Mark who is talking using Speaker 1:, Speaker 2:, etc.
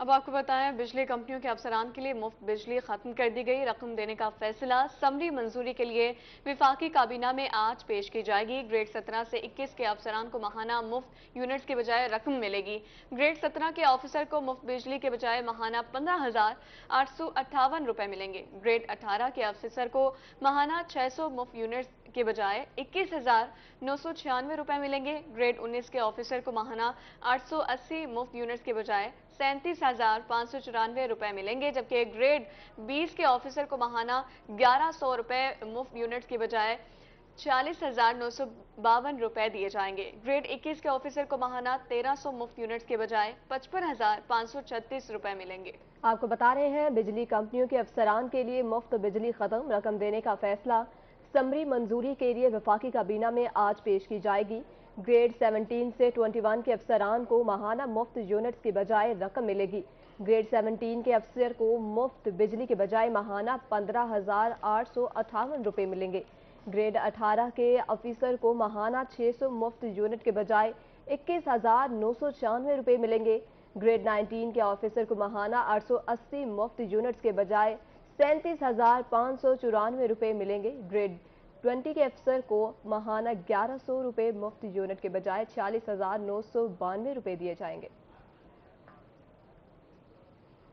Speaker 1: अब आपको बताएं, बिजली कंपनियों के अफसरान के लिए मुफ्त बिजली खत्म कर दी गई। रकम देने का फैसला समरी मंजूरी के लिए विफाकी काबीना में आज पेश की जाएगी। ग्रेड 17 से 21 के अफसरान को माहाना मुफ्त यूनिट्स के बजाय रकम मिलेगी। ग्रेड 17 के ऑफिसर को मुफ्त बिजली के बजाय माहाना 15,858 रुपए मिलेंगे। ग्रेड 18 के ऑफिसर को माहाना 600 मुफ्त यूनिट्स के बजाय 21,996 रुपए मिलेंगे। ग्रेड 19 के ऑफिसर को माहाना 880 मुफ्त यूनिट्स के बजाय 37,594 रुपए मिलेंगे, जबकि ग्रेड 20 के ऑफिसर को माहाना 1100 रुपए मुफ्त यूनिट्स के बजाय 40,952 रुपए दिए जाएंगे। ग्रेड 21 के ऑफिसर को माहाना 1300 मुफ्त यूनिट्स के बजाय 55,536 रुपए मिलेंगे।
Speaker 2: आपको बता रहे हैं, बिजली कंपनियों के अफसरान के लिए मुफ्त बिजली खत्म, रकम देने का फैसला समरी मंजूरी के लिए वफाकी काबीना में आज पेश की जाएगी। ग्रेड 17 से 21 के अफसरान को माहाना मुफ्त यूनिट्स के बजाय रकम मिलेगी। ग्रेड 17 के अफसर को मुफ्त बिजली के बजाय माहाना 15,858 रुपये मिलेंगे। ग्रेड 18 के ऑफिसर को माहाना 600 मुफ्त यूनिट के बजाय 21,996 रुपये मिलेंगे। ग्रेड 19 के ऑफिसर को माहाना 880 मुफ्त यूनिट्स के बजाय 37,594 रुपये मिलेंगे। ग्रेड 20 के अफसर को माहाना 1100 रुपये मुफ्त यूनिट के बजाय 40,992 रुपये दिए जाएंगे।